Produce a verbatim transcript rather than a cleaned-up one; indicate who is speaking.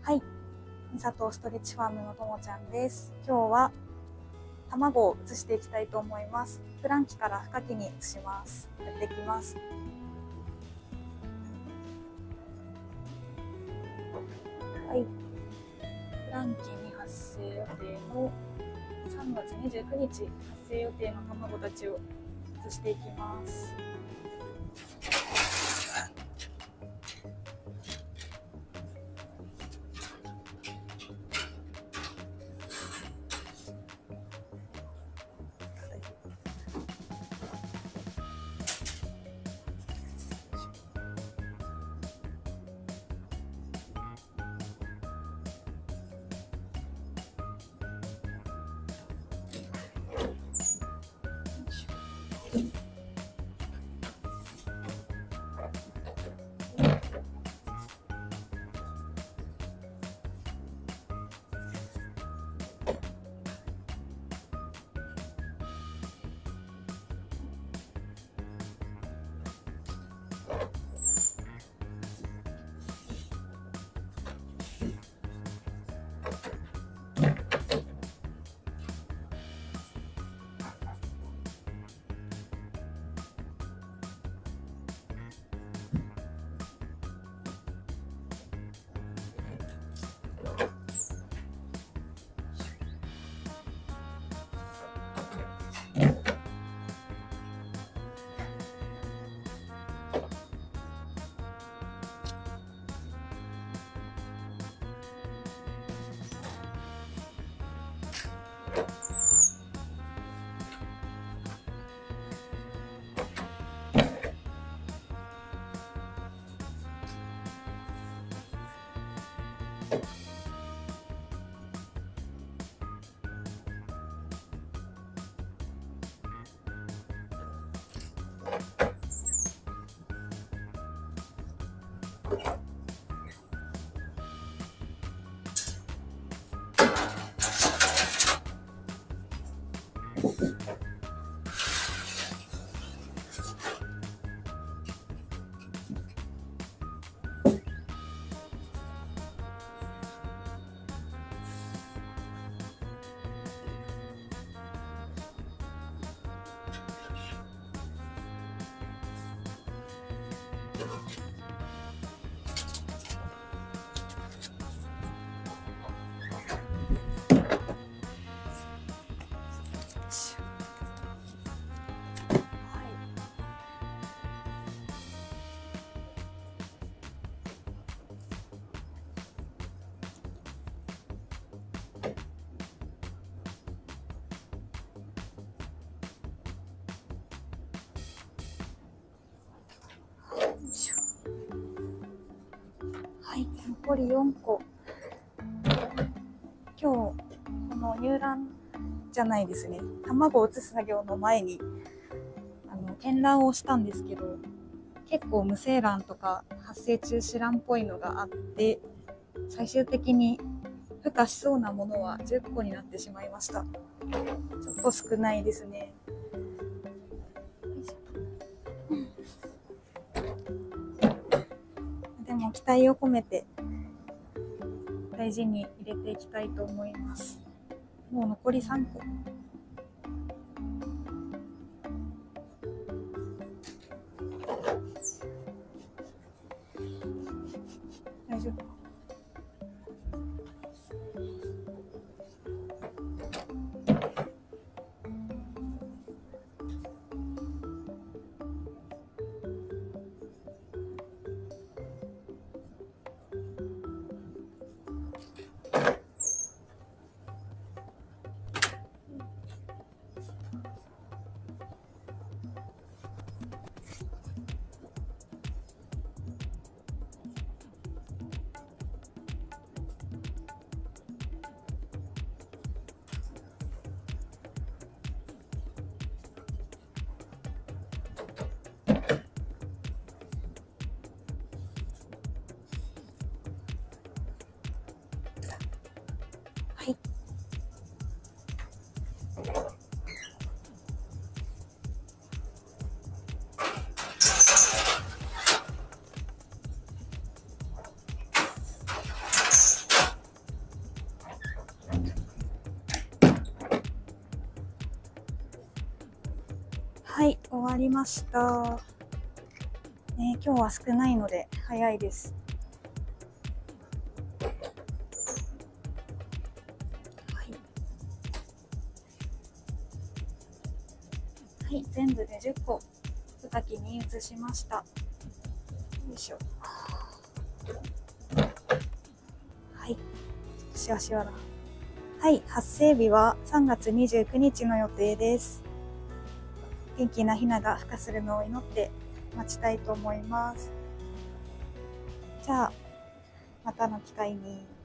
Speaker 1: はい、みさとストレッチファームのともちゃんです。今日は卵を移していきたいと思います。プランキから深キに移します。やっていきます。はい、プランキに発生予定のさんがつにじゅうくにち発生予定の卵たちを移していきます。はい、残りよんこ。今日この乳卵じゃないですね、卵を移す作業の前にあの検卵をしたんですけど、結構無精卵とか発生中止卵っぽいのがあって、最終的に孵化しそうなものはじゅっこになってしまいました。ちょっと少ないですね。でも期待を込めて大事に入れていきたいと思います。もう残りさんこ。大丈夫か。はい。 はい、終わりました。ね、今日は少ないので早いです。はい、はい、全部でじゅっこ二木に移しました。よいしょ。はい、しわしわだ。はい、発生日はさんがつにじゅうくにちの予定です。元気なひなが孵化するのを祈って待ちたいと思います。じゃあ、またの機会に。